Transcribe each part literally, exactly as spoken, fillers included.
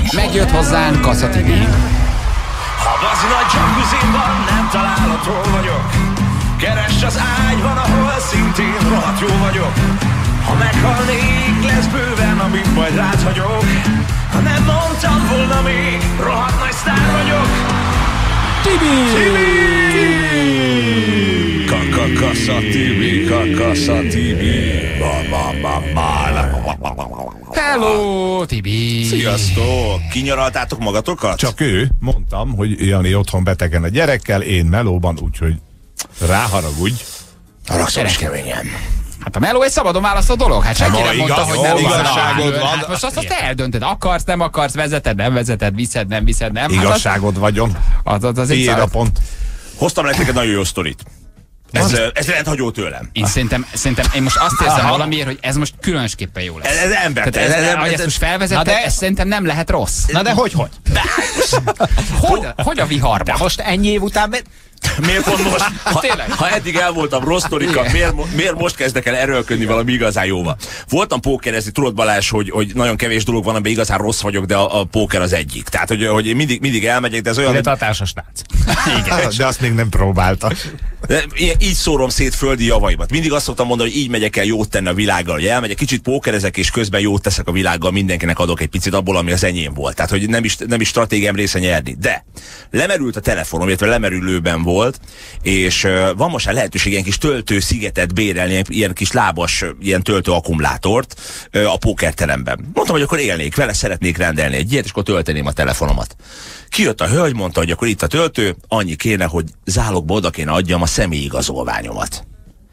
Megjött hozzánk Kassa té vé. Ha bazi nagy jacuzziban nem találod, hol vagyok. Keress az ágyban, ahol szintén rohadt jó vagyok. Ha meghalnék, lesz bőven, amit majd rád hagyok. Ha nem mondtam volna még, rohadt nagy sztár vagyok. Tibi! Kassa té vé, Kassa té vé. Hello, Tibi! Sziasztok! Kinyaraltátok magatokat? Csak ő, mondtam, hogy Jani otthon betegen a gyerekkel, én melóban, úgyhogy ráharagudj. Haragszol is keményen. Hát a meló egy szabadon választott dolog. Hát senki nem mondta, hogy nem igazságod van. Hát most azt, azt eldöntöd. Akarsz, nem akarsz, vezeted, nem vezeted, viszed, nem viszed, nem. Igazságod hát vagyon. Az, az, az Tiéd a pont. Hoztam nektek egy nagyon jó sztorit. Ez, ez rendhagyó tőlem. Én szerintem, szerintem én most azt érzem valamiért, hogy ez most különösképpen jó lesz. Ez, ez ember. Tehát ez, ez, ez, ezt most felvezetted, ez szerintem nem lehet rossz. Na de hogy, hogy? Hogy, hogy a viharba? De most ennyi év után... Miért pont most? Ha, ha eddig el voltam rossz sztorikkal, miért, miért most kezdek el erőlködni valami igazán jóval? Voltam pókerezni, tudod Balázs, hogy, hogy nagyon kevés dolog van, amiben igazán rossz vagyok, de a, a póker az egyik. Tehát, hogy, hogy én mindig, mindig elmegyek, de ez olyan... De a társasnác. Igen. De azt még nem próbálta. De így szórom szét földi javaimat. Mindig azt szoktam mondani, hogy így megyek el jót tenni a világgal, hogy elmegyek, kicsit pókerezek, és közben jót teszek a világgal, mindenkinek adok egy picit abból, ami az enyém volt. Tehát, hogy nem is, nem is stratégiám része nyerni. De lemerült a telefonom, illetve lemerülőben volt, és uh, van most már lehetőség ilyen kis töltőszigetet bérelni, ilyen, ilyen kis lábas, ilyen töltő akkumulátort uh, a pókerteremben. Mondtam, hogy akkor élnék vele, szeretnék rendelni egy ilyet, és akkor tölteném a telefonomat. Kijött a hölgy, mondta, hogy akkor itt a töltő, annyi kéne, hogy zálogba oda kéne adjam a személyigazolványomat.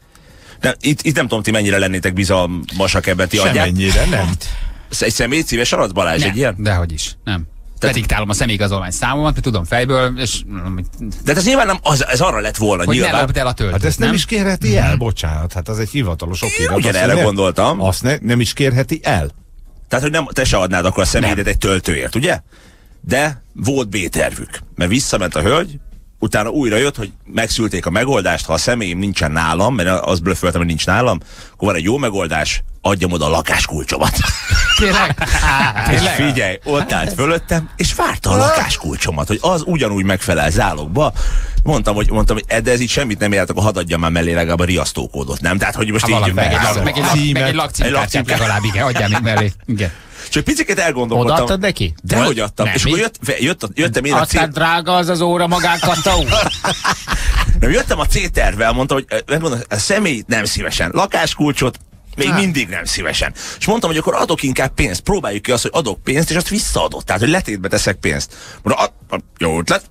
De itt, itt nem tudom, ti mennyire lennétek bizalmasak ebben, ti adják. Semennyire, nem. Egy személyt szíves adsz, Balázs, nem, egy ilyen? dehogy is, nem. Bediktálom a személyigazolvány számomat, mert tudom fejből, és... De ez nyilván nem, az, ez arra lett volna, hogy nyilván. ne lopd el a töltőt, Hát ezt nem, nem is kérheti el, Hmm. bocsánat, hát az egy hivatalos okirat. Ugyan erre nem, gondoltam. Azt ne, nem is kérheti el. Tehát, hogy nem, te se adnád akkor a személyedet egy töltőért, ugye? De volt B-tervük, mert visszament a hölgy, utána újra jött, hogy megszülték a megoldást, ha a személyem nincsen nálam, mert az blöfföltem, hogy nincs nálam, akkor van egy jó megoldás, adjam oda a lakáskulcsomat. Tényleg? És figyelj, ott állt fölöttem, és várta a lakáskulcsomat, hogy az ugyanúgy megfelel zálogba. Mondtam, hogy, mondtam, hogy de ez így semmit nem értek, akkor hadd adjam már mellé legalább a riasztókódot, nem? Tehát, hogy most ha így... Meg egy, lak, meg egy, meg egy lakcímkártyát legalább, igen, adjál még mellé. Igen. Csak picit elgondolkodtam. Odaadtad neki? Dehogy adtam. Nem, és akkor jött, jött, jöttem én a aztán C... drága az az óra magánkatta úr. Nem, jöttem a C-tervvel, mondta, hogy mondom, a személyt nem szívesen, lakáskulcsot még ha. mindig nem szívesen. És mondtam, hogy akkor adok inkább pénzt, próbáljuk ki azt, hogy adok pénzt, és azt visszaadott. Tehát, hogy letétbe teszek pénzt. Mondom, a, a, jó ötlet.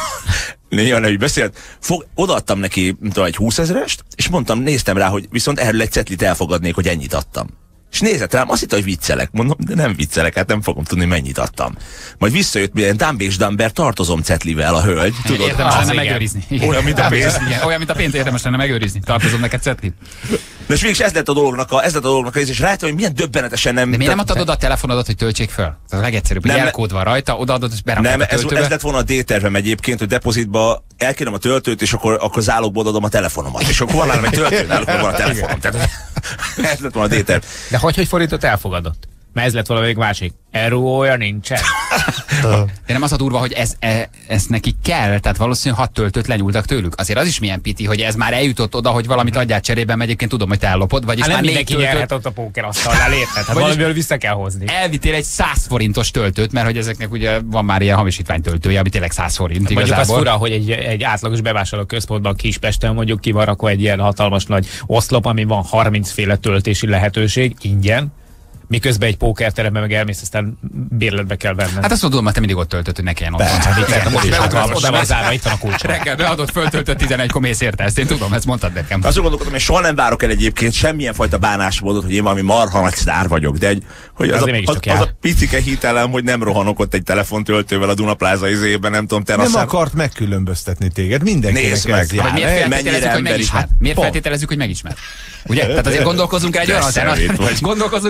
Néha nem így beszélt. Fog, odaadtam neki, mint egy húszezrest, és mondtam, néztem rá, hogy viszont erről egy cetlit elfogadnék, hogy ennyit adtam. És nézett rám, azt hitte, hogy viccelek. Mondom, de nem viccelek, hát nem fogom tudni, mennyit adtam. Majd visszajött, milyen Dumb és Dumber tartozom cetlivel a hölgy. Tudod, érdemes lenne megőrizni. Olyan, mint a pénz. Igen, olyan, mint a pénz, érdemes lenne megőrizni. Tartozom neked cetlit. De és mégis ez lett a dolognak a, ez lett a dolognak a rész, és rájöttem, hogy milyen döbbenetesen nem... De miért nem adtad oda a telefonodat, hogy töltsék föl? Ez a legegyszerűbb, hogy jelkód van rajta, odaadod, és berakod nem, a töltőbe. Ez, ez lett volna a D-tervem egyébként, hogy depozitba elkérem a töltőt, és akkor, akkor zálogba adom a telefonomat. És akkor van nálam egy töltő, náluk van a telefonom. Tehát ez lett volna a D-terv. De hogy, hogy fordított elfogadott? Mert ez lett valami másik. Erőója nincsen. De nem az a durva, hogy ez, e, ez neki kell, tehát valószínűleg hat töltőt lenyúltak tőlük. Azért az is milyen piti, hogy ez már eljutott oda, hogy valamit adjál cserében, mert egyébként tudom, hogy te ellopod, vagyis hát már nem négy mindenki nyerhet ott a pókerasztalnál, érted? Hát valamiből vissza kell hozni. Elvittél egy száz forintos töltőt, mert hogy ezeknek ugye van már ilyen hamisítvány töltője, ami tényleg száz forint mondjuk igazából. az fura, hogy egy, egy átlagos bevásárló központban Kispesten mondjuk ki van rakva egy ilyen hatalmas nagy oszlop, ami van harminc féle töltési lehetőség ingyen. Miközben egy pókerteremben meg elmész, aztán bérletbe kell venned. Hát azt tudom, mert te mindig ott töltött, hogy ne kelljen ott. Be van zárva, itt van a kulcs. Reggel beadott, föltöltött tizenegy mész érte, ezt én tudom, ezt mondtad nekem. Azt gondolkodom, hogy soha nem várok el egyébként semmilyen fajta bánásmódot, hogy én valami marha nagy sztár vagyok, de egy, hogy az, a, az, az a picike hitelem, hogy nem rohanok ott egy telefontöltővel a Dunapláza izében, nem tudom, teraszán. Nem akart megkülönböztetni téged, mindenkinek ez jár. Mennyire emberi. Miért feltételezzük, hogy megismer? Ugye? Tehát azért gondolkozunk el egy olyan alternatívát. Gondolkozunk el egy olyan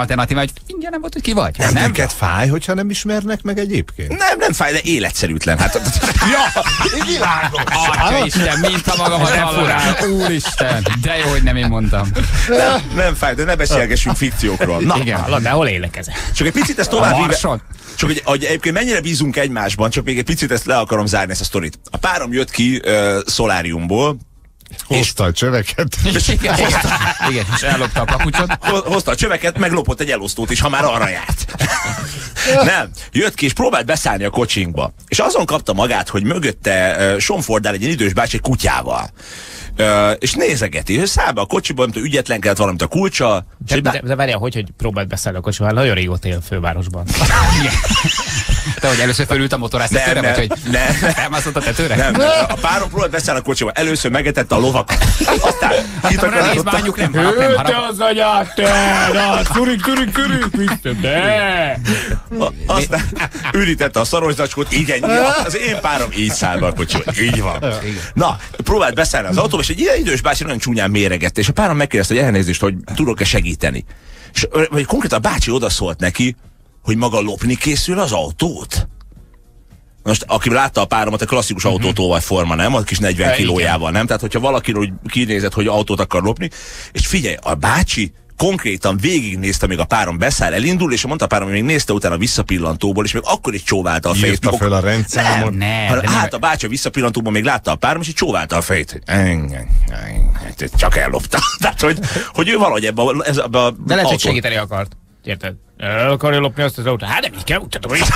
alternatíva, hogy ingyen nem volt, hogy ki vagy. Nem, Nem? neked fáj, hogyha nem ismernek meg egyébként? Nem, nem fáj, de életszerűtlen. Hát, Ja, világos! Atya Isten, mint a magam a reforál. Úristen, de jó, hogy nem én mondtam. nem, nem fáj, de ne beszélgessünk fikciókról. Na, Igen. Hallod, de hol élek ezek? csak egy picit ezt tovább A víve, Marson? csak hogy, hogy egyébként mennyire bízunk egymásban, csak még egy picit ezt le akarom zárni, ezt a sztorit. A párom jött ki uh, szoláriumból, Hozta a csöveket. Igen, igen, és ellopta a papucsot. Ho- hozta a csöveket, meg lopott egy elosztót is, ha már arra járt. Nem, jött ki és próbált beszállni a kocsinkba. És azon kapta magát, hogy mögötte uh, somfordál egy ilyen idős bácsi egy kutyával. Uh, és nézegeti, és száll be a kocsiba, mint ügyetlenkedett valamit a kulcsa. De, de, de várjál, hogy, hogy próbált beszállni a kocsival? Nagyon régóta él a fővárosban. Te, hogy először fölült a motorász Nem, tetőre, nem, vagy hogy nem. felmászott a tetőre? Nem, nem, a párom próbált beszállni a kocsiba. Először megetette a lovakat. Aztán Hát a nézmányuk nem harap, nem harap. az anyát, te! Na, curik, curik, curik, vissza, de! A- Aztán ürítette a szaros zacskót, igen, az én párom így száll be a kocsiba. Így van. Na, próbált beszállni az autóba, és egy ilyen idős bácsi nagyon csúnyán méregette, és a párom megkérdezte, hogy elnézést, hogy tudok-e segíteni. És vagy konkrétan a bácsi odaszólt neki, hogy maga lopni készül az autót. Most, aki látta a páromat, a klasszikus uh-huh. autótóval forma, nem? A kis negyven kilójával, nem? Tehát, hogyha valakiről úgy kinézett, hogy autót akar lopni, és figyelj, a bácsi konkrétan végignézte, még a párom beszáll, elindul, és mondta a párom, hogy még nézte utána a visszapillantóból, és még akkor is csóválta a fejét. Írta föl a rendszámot. Nem, Hát, de hát a bácsi a visszapillantóban még látta a párom, és így csóválta a fejét. Hát csak ellopta. Tehát, hogy, hogy ő valahogy ebbe a, ez, ebbe a De lehet, hogy autó- segíteni akart. Érted? El akarja lopni azt az autót. Hát nem így kell, mutatom, hogy...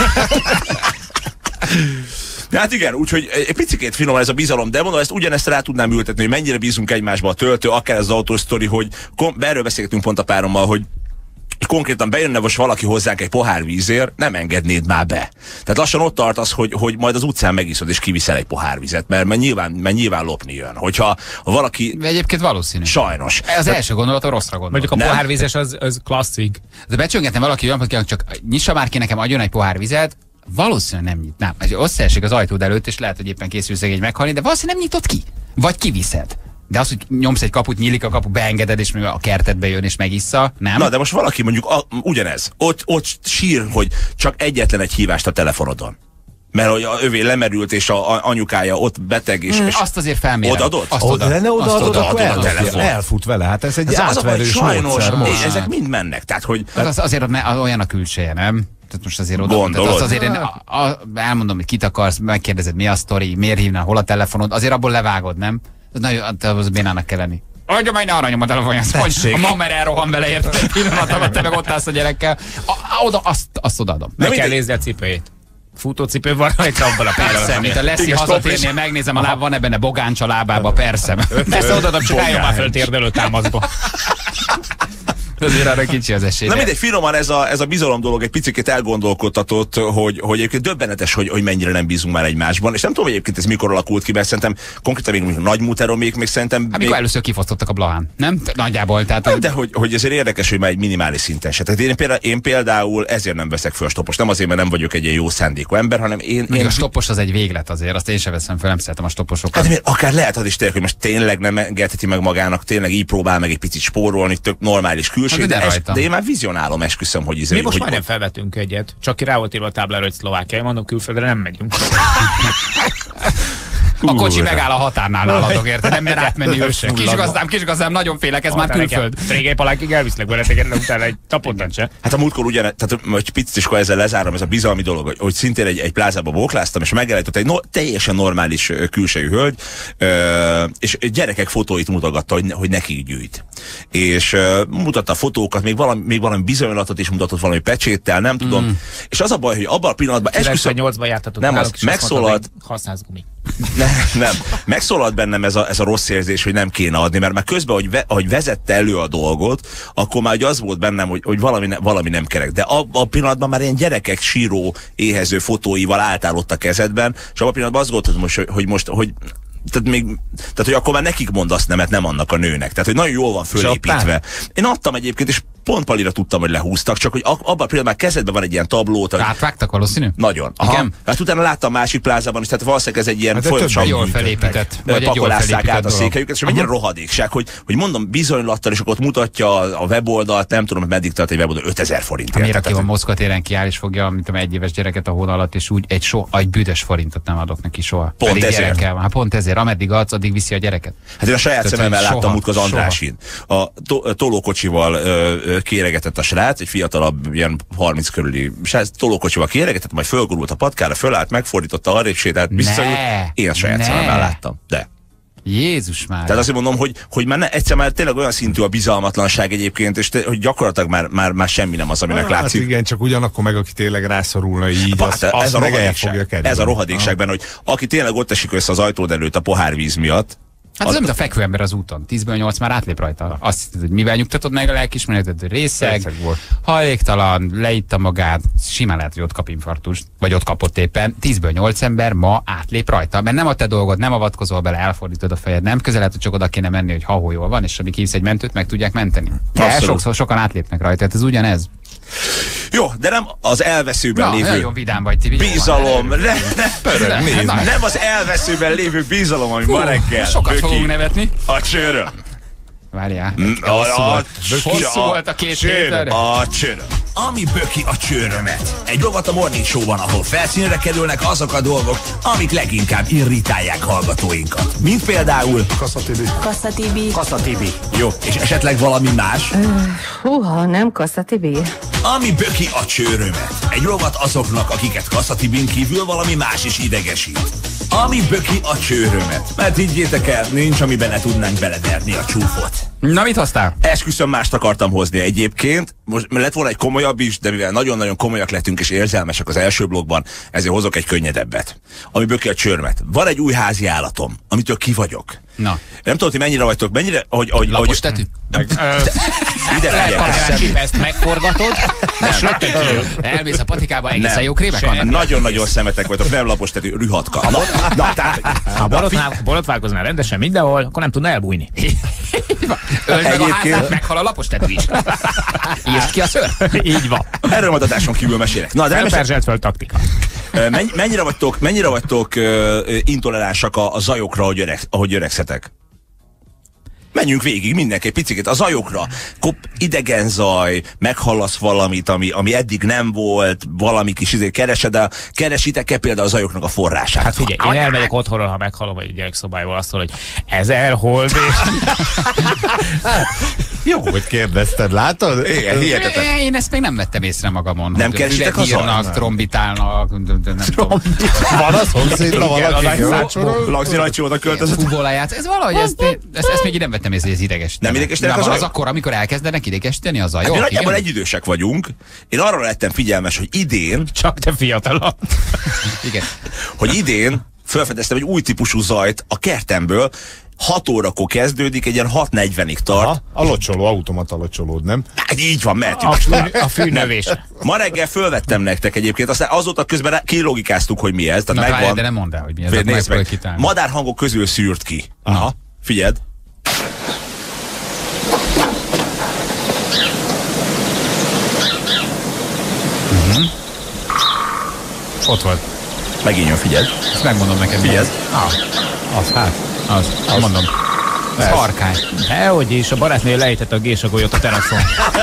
De hát igen, úgyhogy egy picikét finom ez a bizalom, de mondom, ezt ugyanezt rá tudnám ültetni, hogy mennyire bízunk egymásba a töltő, akár ez az autósztori, hogy kom- erről beszélgetünk pont a párommal, hogy konkrétan bejönne most valaki hozzánk egy pohár vízért, nem engednéd már be. Tehát lassan ott tart az, hogy, hogy majd az utcán megiszod és kiviszel egy pohár vizet, mert, mert, nyilván, mert nyilván lopni jön. Hogyha ha valaki... egyébként valószínű. Sajnos. Az első gondolat a rosszra gondol. Mondjuk a Nem. pohárvízes az, az klasszik. De becsöngetne valaki olyan, hogy csak nyissa már ki nekem, adjon egy pohár vizet, valószínűleg nem nyitnám. Összeesik az ajtód előtt, és lehet, hogy éppen készülsz egy meghalni, de valószínűleg nem nyitott ki. Vagy kiviszed. De az, hogy nyomsz egy kaput, nyílik a kapu, beengeded, és még a kertedbe jön, és megissza, nem? Na, de most valaki mondjuk a, ugyanez. Ott, ott sír, hogy csak egyetlen egy hívást a telefonodon. Mert hogy a övé lemerült, és a, a anyukája ott beteg, és, Mm, és azt azért felmérem. Odaadod? Azt Oda, oda. lenne Azt odaadod, oda. akkor odaadod a elfut, telefon. elfut vele. Hát ez egy ez az a baj, átverős sajnos, módszer most. ezek mind mennek. Tehát, hogy Az, azért ott ne- olyan a külseje, nem? Tehát most azért oda. Gondolod? Tehát azt azért én a, a, elmondom, hogy kit akarsz, megkérdezed, mi a sztori, miért hívnál, hol a telefonod, azért abból levágod, nem? Az nagyon, az bénának kell lenni. Adja majd ne arra nyom a telefonját, hogy a mamer elrohan vele, érted egy pillanat alatt, te meg ott állsz a gyerekkel. A, a, oda, azt, azt odaadom. Meg kell mindegy. nézni a cipőjét. Futócipő van rajta abban a Persze, pillanatban. mint a Leszi Igen, hazatérnél, stop, megnézem a láb, van-e benne bogáncs a lábába, persze. Persze odaadom, csak álljon már föl térdelő támaszba. Azért arra kicsi az esély. Na mindegy, finoman ez a, ez a bizalom dolog egy picit elgondolkodtatott, hogy, hogy egyébként döbbenetes, hogy, hogy mennyire nem bízunk már egymásban. És nem tudom, hogy egyébként ez mikor alakult ki, mert szerintem konkrétan még, még nagy múteron még, még szerintem... Amikor még, először kifosztottak a Blahán, nem? Nagyjából, tehát... nem, de hogy, hogy ezért érdekes, hogy már egy minimális szinten se. Tehát én például, én például ezért nem veszek föl stoppos. Nem azért, mert nem vagyok egy ilyen jó szándékú ember, hanem én... Még én a stoppos az egy véglet azért, azt én sem veszem föl, nem szeretem a stopposokat. Hát miért, akár lehet az is tényleg, hogy most tényleg nem engedheti meg magának, tényleg így próbál meg egy picit spórolni, tök normális külső, Hát de de, es, rajta. de én már vizionálom, esküszöm, hogy izé, Mi most hogy, majdnem felvettünk egyet, csak ki rá volt írva a táblára, hogy Szlovákia, mondom, külföldre nem megyünk. A kocsi megáll a határnál nálatok, érted? Nem mer átmenni ő se. Kisgazdám, kisgazdám, nagyon félek, ez már külföld. Régély palákig elviszlek benneteket, de utána egy tapottan se. Hát a múltkor ugyan, tehát hogy picit is, akkor ezzel lezárom, ez a bizalmi dolog, hogy, hogy szintén egy, egy plázába bókláztam, és megállított egy no, teljesen normális ö, külsejű hölgy, ö, és gyerekek fotóit mutogatta, hogy, hogy neki gyűjt. És ö, mutatta a fotókat, még valami, még valami bizonyolatot is mutatott, valami pecséttel, nem tudom. Mm. És az a baj, hogy abban a pillanatban esküszöm, kilencvennyolcban jártatok nem, náluk, az és azt mondtad, megszólalt- hogy használsz gumi. nem, nem. Megszólalt bennem ez a, ez a rossz érzés, hogy nem kéne adni, mert már közben, hogy, ve, hogy vezette elő a dolgot, akkor már az volt bennem, hogy, hogy valami, ne, valami nem kerek. De abban a pillanatban már ilyen gyerekek síró, éhező fotóival álltál ott a kezedben, és abban a pillanatban azt gondoltam, hogy most, hogy, most, hogy tehát, még, tehát, hogy akkor már nekik mondasz nemet, nem annak a nőnek. Tehát, hogy nagyon jól van fölépítve. Én adtam egyébként, és pont Palira tudtam, hogy lehúztak, csak hogy abban például már kezedben van egy ilyen tablót. Átvágtak valószínű? Nagyon. Aha. Igen? Hát utána láttam másik plázában is, tehát valószínűleg ez egy ilyen hát folyamatosan jól felépített, vagy egy jól pakolásszák át a dolog. székhelyüket, és mennyire rohadékság, hogy, hogy mondom bizonylattal, és akkor ott mutatja a weboldalt, nem tudom, hogy meddig tart egy weboldal, ötezer forintért. Miért aki van Moszkva téren kiáll és fogja, mint tudom, egy éves gyereket a hón alatt, és úgy egy, so, egy büdös forintot nem adok neki soha. Pont Pedig ezért. gyerekkel van. Hát pont ezért, ameddig adsz, addig viszi a gyereket. Hát én a saját Tehát, szememmel hogy láttam soha, múltkor az Andrásin. A to tolókocsival ö, ö, kéregetett a srác, egy fiatalabb, ilyen harminc körüli srác, tolókocsival kéregetett, majd fölgurult a patkára, fölállt, megfordította, arrébb sétált, visszajött. Én a saját ne. szememmel láttam. De. Jézus már. Tehát azért mondom, hogy, hogy már ne, egyszer már tényleg olyan szintű a bizalmatlanság egyébként, és te, hogy gyakorlatilag már, már, már semmi nem az, aminek Hát látszik. igen, csak ugyanakkor meg aki tényleg rászorulna így, Hát, az, ez, az a meg el rohadékság, fogja kerülni. ez a rohadékság benne, hogy aki tényleg ott esik össze az ajtód előtt a pohárvíz miatt, Hát ez nem, mint a fekvőember az úton. tízből nyolc már átlép rajta. Azt hiszed, hogy mivel nyugtatod meg a lelkiismeretet, hogy részeg, Részeg volt. hajléktalan, leitta magát, simán lehet, hogy ott kap infarktust, vagy ott kapott éppen. tízből nyolc ember ma átlép rajta, mert nem a te dolgod, nem avatkozol bele, elfordítod a fejed, nem közel lehet, hogy csak oda kéne menni, hogy ha jól van, és amíg hívsz egy mentőt, meg tudják menteni. De Abszolút. sokszor sokan átlépnek rajta, tehát ez ugyanez. jó, de nem az elveszőben Na, lévő nagyon vidám vagy, ti vigyázz. bizalom, ne, ne, Pörög, nézd. Na, nem az elveszőben lévő bizalom, ami ma reggel. sokat Böki, fogunk nevetni. a csőröm. Várjál. A, a, Hosszú volt a két hétre. A csőröm. Ami böki a csőrömet. Egy rovat a Morning Show-ban, ahol felszínre kerülnek azok a dolgok, amik leginkább irritálják hallgatóinkat. Mint például Kassa Tibi. Kassa Tibi. Jó, és esetleg valami más? Húha, nem Kassa Tibi. Ami böki a csőrömet. Egy rovat azoknak, akiket Kassa Tibin kívül valami más is idegesít. Ami böki a csőrömet. Mert higgyétek el, nincs, amiben ne tudnánk beleverni a csúfot. Na, mit hoztál? Esküszöm, mást akartam hozni egyébként. Most lett volna egy komolyabb is, de mivel nagyon-nagyon komolyak lettünk és érzelmesek az első blogban, ezért hozok egy könnyedebbet. Ami böki a csőrömet. Van egy új házi állatom, amitől ki vagyok. Na. Nem tudom, hogy mennyire vagytok, mennyire, hogy... hogy Lapos tetű? ide figyelj, Ezt megforgatod, és rögtön kijön. Elmész a patikába, egészen Nem. jó krémek vannak? nagyon-nagyon szemetek vagytok, nem lapos tetű, rühatka. Na, na, tehát, Ha borotválkoznál rendesen mindenhol, akkor nem tudna elbújni. Öld meg a Egyébként- házát, meghal a lapos tetű is. Írd ki a ször. Így van. erről majd adáson kívül mesélek. Na, de nem Felperzselt föl taktika. menny, mennyire vagytok, mennyire vagytok uh, intoleránsak a, a zajokra, ahogy, öreg, ahogy öregszetek? Menjünk végig mindenki egy picit a zajokra. Kop, idegen zaj, meghallasz valamit, ami, ami eddig nem volt, valami kis izé keresed, de keresitek-e például a zajoknak a forrását? Hát figyelj, én elmegyek otthonról, ha meghallom, hogy egy gyerekszobájból azt mondja, hogy ezer hold és... Jó, hogy kérdezted, látod? Igen, hihetetlen. Én ezt még nem vettem észre magamon. Nem hogy keresitek füvet a zajt? írnak, trombitálnak, de- de nem tudom. Van a szomszédra valaki? Lagzi Rajcsó oda költözött. Fuvolaját. Ez valahogy, ezt, ezt, ezt még így nem vettem észre, hogy ez ideges. Nem idegesítenek a az zajok? akkor, amikor elkezdenek idegesíteni a Hát zajok. mi nagyjából igen? egyidősek vagyunk. Én arra lettem figyelmes, hogy idén, Csak te fiatalabb. Igen. hogy idén felfedeztem egy új típusú zajt a kertemből. hat órakor kezdődik, egy ilyen hat negyvenig tart. Aha, a locsoló, automata locsolód, nem? Hát így van, mehetünk. A, fű, a fűnövés. Ma reggel fölvettem nektek egyébként, aztán azóta közben rá- kilogikáztuk, hogy mi ez. Na, Tehát várjál, de megvan. nem mondd el, hogy mi ez. Nézd Akkor meg. megpróbálj kitálni. Madárhangok közül szűrt ki. Aha. Figyeld. Ott volt. Megint jön, figyeld. Ezt megmondom neked. Figyeld. Ah, Az hát. az. az. Mondom. Ez harkány. Dehogy is, a barátnő lejtett a gésagolyot a teraszon.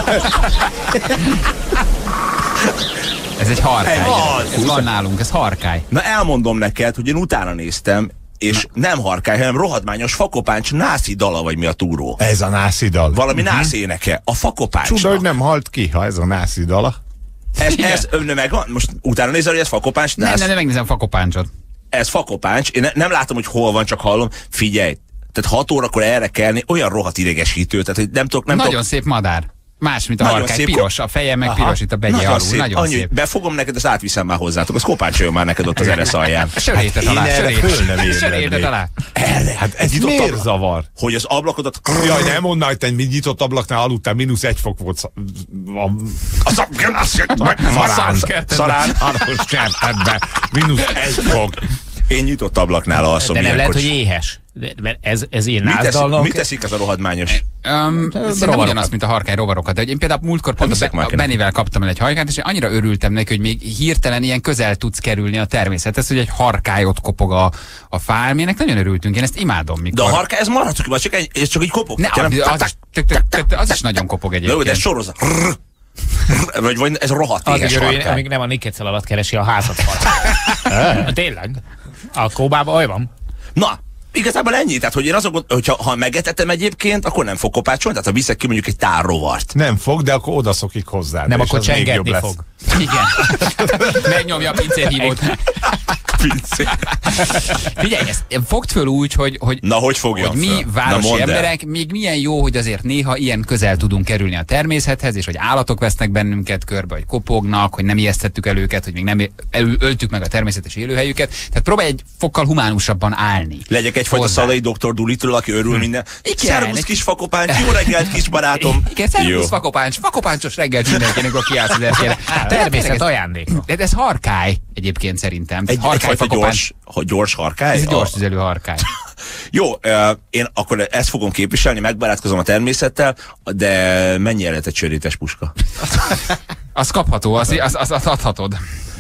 Ez egy harkány. Az. Ez van nálunk, ez harkány. Na elmondom neked, hogy én utána néztem, és Na. nem harkány, hanem rohadmányos fakopáncs nászi dala, vagy mi a túró. Ez a nászidal. Valami uh-huh. nász éneke. A fakopáncsnak. Csuda, hogy nem halt ki, ha ez a nászidala. Ez, ez önne megvan? Most utána nézel, hogy ez fakopáncs Nem, nász? nem, nem megnézem fakopáncsot. Ez fakopáncs. Én ne, nem látom, hogy hol van, csak hallom. Figyelj, tehát hat órakor erre kelni, olyan rohadt idegesítő, tehát hogy nem tudok, nem Nagyon tudok. szép madár. Más, mint a Nagyon harkány. szép. Piros, a feje meg piros, itt a begye Nagyon alul. szép. Nagyon Annyi, szép. befogom neked, ezt átviszem már hozzátok. Az kopáncsoljon már neked ott az eresz alján. Sörétet én alá, erre föl nem sörétet. ébrednék. Sörétet alá. Erre, hát ez nyitott Miért ablak, zavar? hogy az ablakodat... Jaj, nem mondd, hogy te nyitott ablaknál aludtál, mínusz egy fok volt. sz- a- Az a... Szarán. szarkertedben. Szarán. Arról kertedbe. Mínusz egy fok. Én nyitott ablaknál alszom. De nem lehet, ilyenkor. hogy éhes. De, mert ez, ez ilyen Mit, teszik, názdalnak. mit teszik ez a rohadmányos? Um, Szerintem ugyanaz, mint a harkány rovarokat. De én például múltkor pont viszek a, már a Bennivel kaptam el egy hajkányt, és én annyira örültem neki, hogy még hirtelen ilyen közel tudsz kerülni a természethez, hogy egy harkályot kopog a, a fálmének. Nagyon örültünk, én ezt imádom. Mikor... De a harkály, ez maradhat, vagy csak egy, ez csak egy kopog. Ne, az, az, is, az is nagyon kopog egyébként. De ez sorozat. Vagy, vagy ez rohadt Az éhes egy örül, harkály. amíg nem a nikecel alatt keresi a házat. Tényleg? A kóbában olyan van? Na, igazából ennyi. Tehát, hogy én azon gond, hogyha ha megetetem egyébként, akkor nem fog kopácsolni. Tehát, ha viszek ki mondjuk egy tárrovart. Nem fog, de akkor odaszokik hozzá. Nem, akkor csengetni fog. Igen. Megnyomja a pincérhívót. Pincér. Figyelj, ezt fogd föl úgy, hogy, hogy, Na, hogy fogjam hogy mi föl? városi emberek, még milyen jó, hogy azért néha ilyen közel tudunk kerülni a természethez, és hogy állatok vesznek bennünket körbe, hogy kopognak, hogy nem ijesztettük el őket, hogy még nem el, öltük meg a természetes élőhelyüket. Tehát próbálj egy fokkal humánusabban állni. Legyek egyfajta hozzá. Szalai doktor Dolittle, aki örül hm. minden. Igen, Szervusz, egy- kis fakopáncs, jó reggelt, kis barátom. Igen, szervusz fakopáncs, fakopáncsos reggelt mindenkinek, aki állsz az erkére. Természet ajándéka. De ez harkály egyébként szerintem. Egy, harkály egyfajta fakopáncs. gyors, hogy gyors harkály. Ez egy gyors A- tüzelő harkály. Jó, ö, én akkor ezt fogom képviselni, megbarátkozom a természettel, de mennyire lehet egy sörétes puska? Az kapható, az, az, az, az adhatod.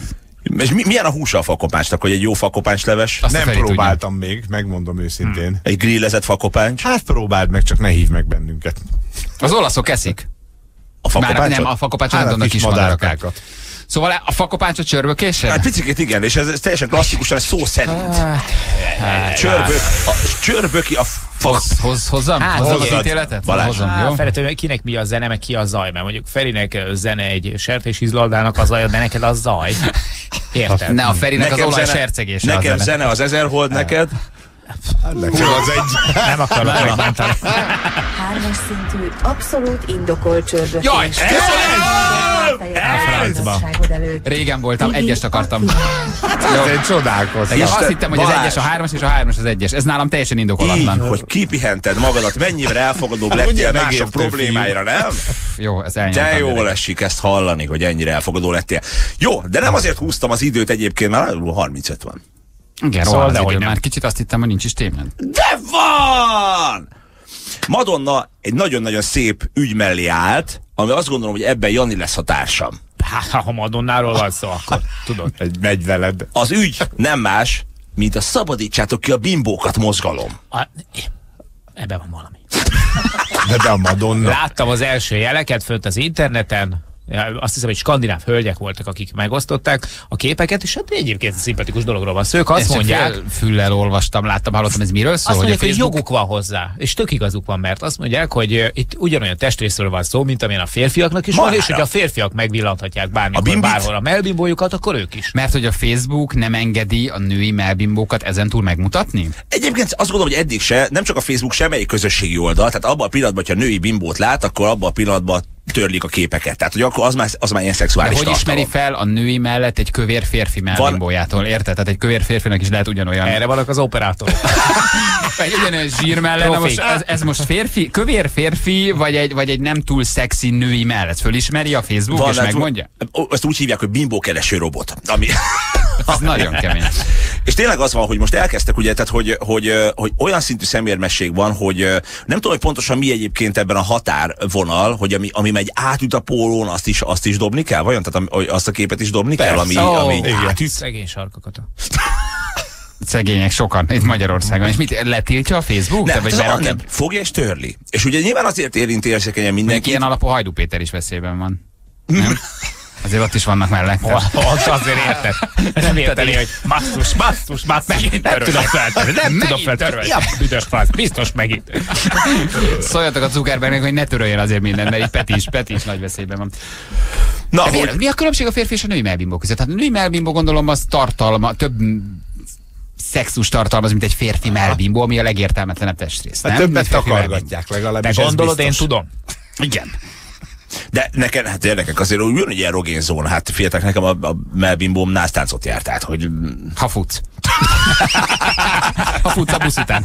És mi, milyen a húsa a fakopáncsnak, hogy egy jó fakopáncsleves? Azt a Nem Feri tudja. próbáltam még, megmondom őszintén. Egy grillezett fakopáncs? Hát próbáld meg, csak ne hívd meg bennünket. Az olaszok eszik. A Már fakopáncsot? nem, a fakopáncsot Hát nem a tudnak kis kis madarakat. madárkákat. Szóval a fakopáncsot csörbökéssel? Hát picikét igen, és ez, ez teljesen klasszikusan, ez szó szerint. Csörbök, a, csörböki a fak... Hoz, hoz, hozzam? Hát, hozzam az hozzad. ítéletet? Balázs. Hozzam, Á, jó? Feri, kinek mi a zene, meg ki a zaj? Mert mondjuk Ferinek zene egy sertéshizlaldának a zaj, de neked az zaj. Érted? Ne, a Ferinek az Nekem olaj zene- sercegése. Nekem az zene az ezerhold, neked? Nekem az egy... Nem akarok megmentani. Hármas szintű, abszolút indokolt csörbökés. Jaj, francba. Régen voltam, egyest akartam. Én csodálkoztam. Igen, Isten, azt hittem, hogy az Balázs. egyes a hármas, és a hármas az egyes. Ez nálam teljesen Így, indokolatlan. hogy kipihented magadat, mennyivel elfogadóbb lettél Ugye mások megértő problémáira, nem? Jó, ez elnyomtam. De gyerek. jól esik ezt hallani, hogy ennyire elfogadó lettél. Jó, de nem azért húztam az időt egyébként, mert harmincöt van. Igen, Szóval szóval dehogy idő. nem. Már kicsit azt hittem, hogy nincs is témád. De van! Madonna egy nagyon-nagyon szép ügy mellé állt, ami azt gondolom, hogy ebben Jani lesz a társam. Hát, ha Madonnáról van szó, akkor tudod. Egy megy veled. Az ügy nem más, mint a szabadítsátok ki a bimbókat mozgalom. A, ebben van valami. De de a Madonna. Láttam az első jeleket fönt az interneten, azt hiszem, hogy skandináv hölgyek voltak, akik megosztották a képeket, és hát egyébként szimpatikus dologról van szó. Ők azt Ezt mondják, fél füllel olvastam, láttam, hallottam, ez miről szól? azt mondják, a hogy Facebook... joguk van hozzá, és tök igazuk van, mert azt mondják, hogy uh, itt ugyanolyan testrészről van szó, mint amilyen a férfiaknak is van, Mahára. és hogy a férfiak megvillanthatják bármikor, A bimbit? bárhol a melbimbójukat, akkor ők is. Mert hogy a Facebook nem engedi a női melbimbókat ezentúl megmutatni? Egyébként azt gondolom, hogy eddig se, nem csak a Facebook, semmelyik közösségi oldal, tehát abban a pillanatban, hogyha női bimbót lát, akkor abban a pillanatban törlik a képeket. Tehát, hogy akkor az már, az már ilyen De szexuális hogy tartalom. ismeri fel a női mellett egy kövér férfi melbimbójától, érted? Tehát egy kövér férfinak is lehet ugyanolyan. Erre vannak az operátorok. Egy ugyanolyan zsír mellett, na Profi. most ez, ez most férfi, kövér férfi, vagy egy, vagy egy nem túl szexi női mellett fölismeri a Facebook, Van, és hát, megmondja? Ezt úgy hívják, hogy bimbókereső robot. Ami... Ez nagyon kemény. És tényleg az van, hogy most elkezdtek, ugye, tehát, hogy, hogy, hogy olyan szintű szemérmesség van, hogy nem tudom, hogy pontosan mi egyébként ebben a határvonal, hogy ami, ami megy átüt a pólón, azt is, azt is dobni kell, vajon? Tehát ami, azt a képet is dobni kell, ami, Ó, ami igen. átüt. Szegény sarkakat. Szegények sokan itt Magyarországon. És mit letiltja a Facebook? Te Nem, vagy ez berakja? nem, fogja és törli. És ugye nyilván azért érinti érzékenyen Mindenki mindenki. ilyen alapú Hajdú Péter is veszélyben van. Nem? Azért ott is vannak mellette. Ott azért érted. Nem érteni, hogy basszus, basszus, basszus. Nem tudom feltenni. Nem tudom feltenni. Ja, büdös fasz. Biztos megint. Szóljatok a Zuckerbergnek, hogy ne töröljön azért mindent, mert itt Peti is, Peti is nagy veszélyben van. Na, De hogy, miért, mi a különbség a férfi és a női melbimbó között? Hát a női melbimbó gondolom az tartalma, több szexus tartalmaz, mint egy férfi melbimbó, ami a legértelmetlenebb testrész. Hát nem? többet Mint férfi takargatják legalábbis. Te ez gondolod, én biztos. tudom. melbimbó. Igen. de neked, hát érdekek azért, hogy jön egy erogén zóna. Hát fiatak, nekem a, a melbimbóm násztáncot járt, tehát, hogy Ha futsz. Ha futsz a busz után.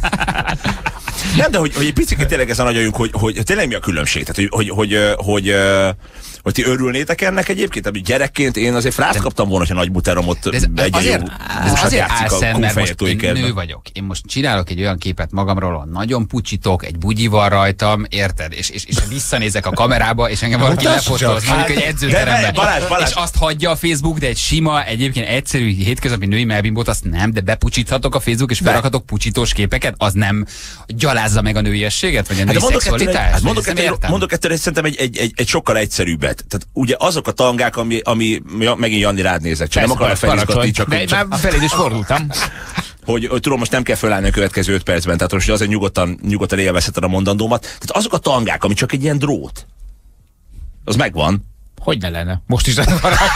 nem, de hogy, hogy egy picit tényleg ez a nagy agyunk, hogy, hogy tényleg mi a különbség? Tehát, hogy, hogy, hogy, hogy, hogy, Hogy ti örülnétek ennek egyébként? Ami gyerekként én azért frászt kaptam volna, hogy a nagy muteromot egy azért, azért álszent, mert most én nő vagyok. Én most csinálok egy olyan képet magamról, ahol nagyon pucsitok, egy bugyi van rajtam, érted? És, és, és visszanézek a kamerába, és engem valaki lefotóz, mondjuk egy edzőteremben. Balázs, Balázs. És azt hagyja a Facebook, de egy sima, egyébként egyszerű hétköznapi női melbimbót, azt nem, de bepucsíthatok a Facebook, és felrakhatok pucsitós képeket, az nem gyalázza meg a nőiességet, vagy a női hát szexualitást? Hát mondok ettől, mondok ettől szerintem egy, egy, egy, egy sokkal egyszerűbbet. Tehát ugye azok a tangák, ami, ami megint Janni rád nézek, csak nem akarok felizgatni, csak... De csak már feléd is fordultam. Hogy, hogy tudom, most nem kell fölállni a következő öt percben, tehát most azért nyugodtan, nyugodtan élvezheted a mondandómat. Tehát azok a tangák, ami csak egy ilyen drót, az megvan. Hogy ne lenne? Most is lenne rajta.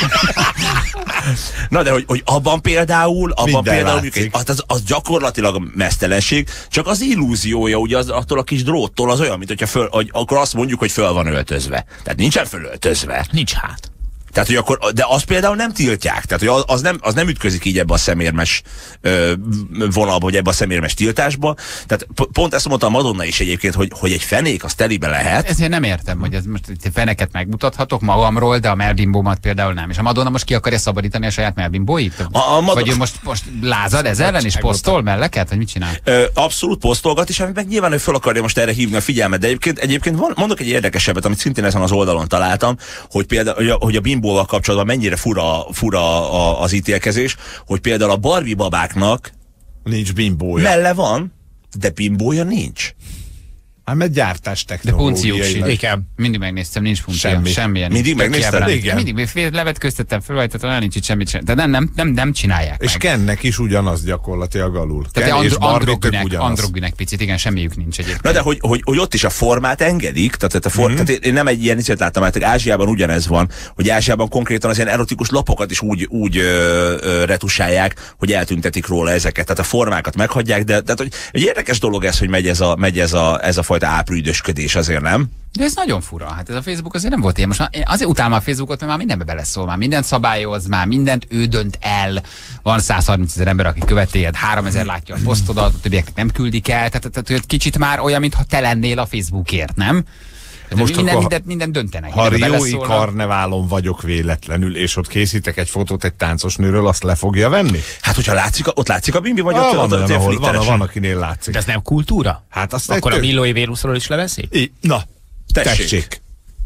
Na de hogy, hogy abban például, abban például egy, az, az gyakorlatilag mesztelenség, csak az illúziója ugye az, attól a kis dróttól az olyan, mint hogyha föl, hogy akkor azt mondjuk, hogy föl van öltözve. Tehát nincsen fölöltözve. Nincs hát. Tehát, hogy akkor, de azt például nem tiltják. Tehát, hogy az, az, nem, az nem ütközik így ebbe a szemérmes ö, vonalba, vagy ebbe a szemérmes tiltásba. Tehát pont ezt mondta a Madonna is egyébként, hogy, hogy egy fenék az telibe lehet. Ezért nem értem, hogy ez most feneket megmutathatok magamról, de a melbimbómat például nem. És a Madonna most ki akarja szabadítani a saját melbimbóit? A, a Madonna... Vagy ő most, most lázad ez ellen, és posztol melleket? Vagy mit csinál? Ö, abszolút posztolgat, és meg nyilván ő fel akarja most erre hívni a figyelmet. De egyébként, egyébként van, mondok egy érdekesebbet, amit szintén ezen az oldalon találtam, hogy például, hogy a, hogy a bimbóval kapcsolatban mennyire fura, fura a, az ítélkezés, hogy például a Barbie babáknak nincs bimbója. Melle van, de bimbója nincs. Hát mert gyártás technológiai. Igen. Mindig megnéztem, nincs funkció. Semmi. Semmilyen. Mindig megnéztem? Igen. Mindig levetköztettem föl, vagy tehát nincs itt semmit sem. De nem, nem, nem, nem csinálják és meg. Kennek is ugyanaz gyakorlatilag alul. Tehát Ken andro androgűnek, androgűnek picit, igen, semmiük nincs egyébként. Na de hogy, hogy, hogy ott is a formát engedik, tehát, a for, mm-hmm. tehát én nem egy ilyen izet láttam, mert Ázsiában ugyanez van, hogy Ázsiában konkrétan az ilyen erotikus lapokat is úgy, úgy ö, ö, retusálják, hogy eltüntetik róla ezeket. Tehát a formákat meghagyják, de tehát, hogy egy érdekes dolog ez, hogy megy ez a, megy ez a, ez a fajta áprűdösködés, azért nem? De ez nagyon fura. Hát ez a Facebook azért nem volt ilyen. Most én azért utálom a Facebookot, mert már mindenbe beleszól, már mindent szabályoz, már mindent ő dönt el. Van száz harminc ezer ember, aki követi, háromezer látja a posztodat, a többieknek nem küldik el. Tehát, tehát, tehát kicsit már olyan, mintha te lennél a Facebookért, nem? Most minden, minden, minden döntenek. Ha Riói karneválon vagyok véletlenül, és ott készítek egy fotót egy táncos nőről, azt le fogja venni? Hát, hogyha látszik, ott látszik a bimbi, vagy ah, ott van, ott van, van, van, akinél látszik. De ez nem kultúra? Hát azt akkor a Millói Vénuszról is leveszi? I, na, tessék. tessék.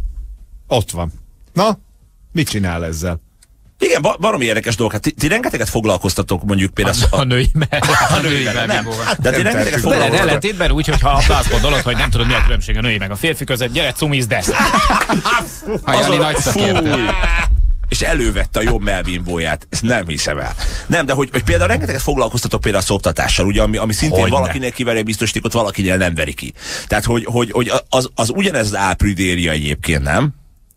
Ott van. Na, mit csinál ezzel? Igen, baromi érdekes dolog. Hát ti, ti rengeteget foglalkoztatok mondjuk például... A, a női mellett. A női mellett, nem. Hát, de ti rengeteget foglalkoztatok. Ellentétben úgy, hogyha azt gondolod, hogy nem tudod, mi a különbség a női meg a férfi között, gyere, cumizd ezt. Hajani nagy szakértő. És elővette a jobb melbimbóját. Ezt nem hiszem el. Nem, de hogy, hogy például rengeteget foglalkoztatok például a szoptatással, ugye, ami, ami szintén hogy valakinek kiveri a biztosítékot, valakinél nem veri ki. Tehát, hogy, hogy, hogy az, az ugyanez az áprüdéria egyébként, nem?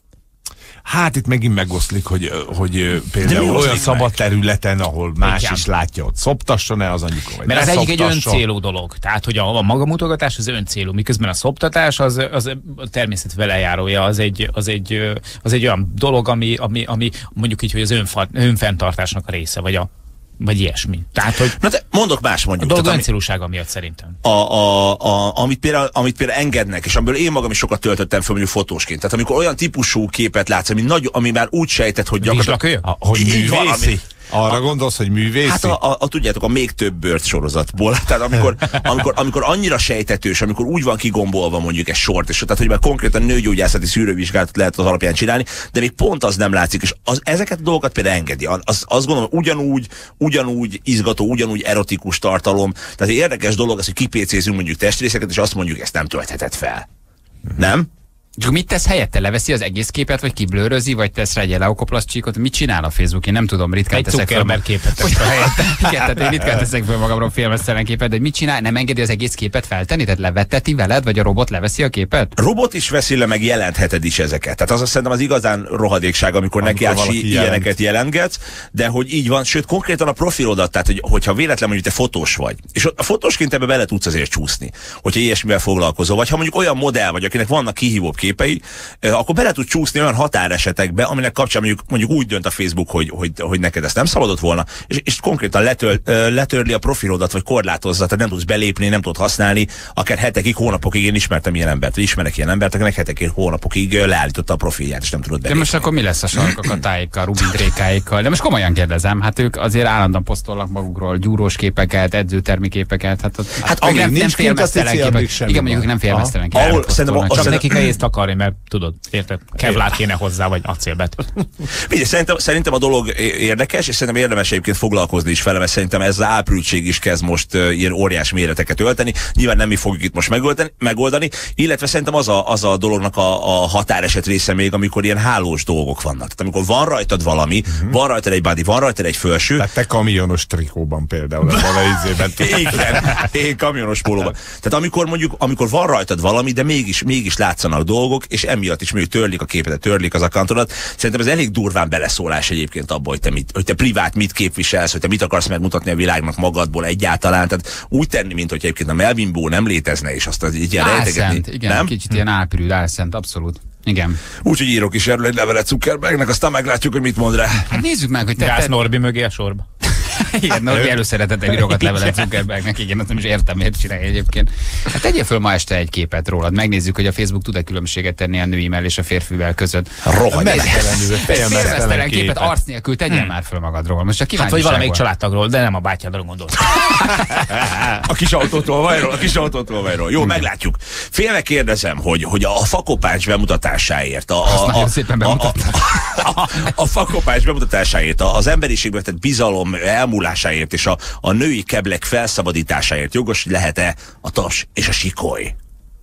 Hát itt megint megoszlik, hogy, hogy például olyan szabad területen, ahol más igen. is látja, ott szoptasson-e az anyukon, vagy mert az egyik egy öncélú dolog. Tehát, hogy a, a magamutogatás az öncélú, miközben a szoptatás az, az a természet velejárója, az egy, az egy, az egy olyan dolog, ami, ami, ami mondjuk így, hogy az önfa, önfenntartásnak a része, vagy a vagy ilyesmi. Tehát, hogy na de mondok más mondjuk. A dolog öncélúsága miatt szerintem. A, a, a, amit, például, amit például engednek, és amiből én magam is sokat töltöttem fel mondjuk fotósként. Tehát amikor olyan típusú képet látsz, ami, nagy, ami már úgy sejtett, hogy gyakorlatilag... A, hogy művészi. Arra a, gondolsz, hogy művészi? Hát a, a, a, tudjátok, a még több bört sorozatból. Tehát amikor, amikor, amikor annyira sejtetős, amikor úgy van kigombolva mondjuk egy sort, és tehát hogy már konkrétan nőgyógyászati szűrővizsgálatot lehet az alapján csinálni, de még pont az nem látszik, és az, ezeket a dolgokat például engedi. Az, azt gondolom, ugyanúgy, ugyanúgy izgató, ugyanúgy erotikus tartalom. Tehát egy érdekes dolog az, hogy kipécézünk mondjuk testrészeket, és azt mondjuk, ezt nem töltheted fel. Mm-hmm. Nem? Csak mit tesz helyette? Leveszi az egész képet, vagy kiblőrözi, vagy tesz rá egy leokoplasztcsíkot? Mit csinál a Facebook? Én nem tudom, ritkán egy teszek fel. Egy képet tesz a helyette. Igen, tehát én ritkán teszek fel magamról filmesztelen képet, de mit csinál? Nem engedi az egész képet feltenni? Tehát leveteti veled, vagy a robot leveszi a képet? A robot is veszi le, meg jelentheted is ezeket. Tehát az azt szerintem az igazán rohadékság, amikor, amikor neki át ilyeneket jelentgetsz, de hogy így van, sőt konkrétan a profilodat, tehát hogy, hogyha véletlen mondjuk te fotós vagy, és a fotósként ebbe bele tudsz azért csúszni, hogyha ilyesmivel foglalkozol, vagy ha mondjuk olyan modell vagy, akinek vannak kihívóbb képei, akkor bele tud csúszni olyan határesetekbe, aminek kapcsán mondjuk, mondjuk úgy dönt a Facebook, hogy, hogy, hogy neked ezt nem szabadott volna, és, és konkrétan letöl, letörli a profilodat, vagy korlátozza, tehát nem tudsz belépni, nem tudod használni, akár hetekig, hónapokig. Én ismertem ilyen embert, vagy ismerek ilyen embert, akinek hetekig, hónapokig leállította a profilját, és nem tudod belépni. De most akkor mi lesz a sarkakatáikkal, Rubin Drékáikkal? De most komolyan kérdezem, hát ők azért állandóan posztolnak magukról gyúrós képeket, edzőtermi képeket. Hát, ott, hát ami nem, nem félmeztelen képek. Igen, mondjuk nem félmeztelen képek. Csak nekik nehéz takarni, mert tudod, érted? Kevlár kéne hozzá, vagy acélbet. Figyelj, szerintem, szerintem a dolog érdekes, és szerintem érdemes egyébként foglalkozni is vele, mert szerintem ez az áprültség is kezd most uh, ilyen óriás méreteket ölteni. Nyilván nem mi fogjuk itt most megoldani, megoldani illetve szerintem az a, az a dolognak a, a határeset része még, amikor ilyen hálós dolgok vannak. Tehát amikor van rajtad valami, uh-huh. van rajtad egy body, van rajtad egy felső. Tehát te kamionos trikóban például. Igen, én kamionos pólóban. Tehát amikor mondjuk, amikor van rajtad valami, de mégis, mégis látszanak dolgok, és emiatt is mondjuk törlik a képet, törlik az accountodat. Szerintem ez elég durván beleszólás egyébként abba, hogy te, mit, hogy te privát mit képviselsz, hogy te mit akarsz megmutatni a világnak magadból egyáltalán. Tehát úgy tenni, mint hogy egyébként a Melvin Bó nem létezne, és azt így ilyen rejtegetni. Igen, nem? Kicsit ilyen álpürű, álszent, abszolút. Igen. Úgyhogy írok is erről egy levelet Zuckerbergnek, aztán meglátjuk, hogy mit mond rá. Hát nézzük meg, hogy te... Gász Norbi mögé a sorba. Igen, Norbi előszeretettel írogat levelet Zuckerbergnek, igen, azt nem is értem, miért csinálja egyébként. Hát tegyél föl ma este egy képet rólad, megnézzük, hogy a Facebook tud-e különbséget tenni a nőimmel és a férfivel között. Rohagymesztelenül. Félmeztelen képet, arc nélkül tegyél hmm. már föl magadról. Most csak hát vagy valamelyik családtagról, de nem a bátyádról gondolt. A kis autótól vajról, a kis autótól vajról. Jó, hmm. meglátjuk. Félve kérdezem, hogy, hogy a fakopács bemutatásáért, a, a, a, szépen a, a, a, a fakopács bemutatásáért, az emberiségbe tett bizalom elmúlásáért és a, a női keblek felszabadításáért jogos lehet-e a tas és a sikoly?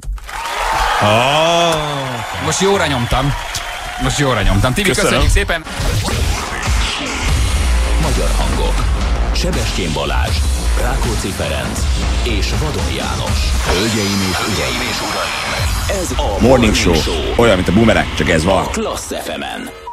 Oh. Most jóra nyomtam. Most jóra nyomtam. Tibi, köszönjük szépen. Magyar hangok. Sebestyén Balázs, Rákóczi Ferenc és Vadon János. Hölgyeim és uraim, és uraim. Ez a Morning Show. Show. Olyan, mint a Boomerang, csak ez van. Klassz ef emen.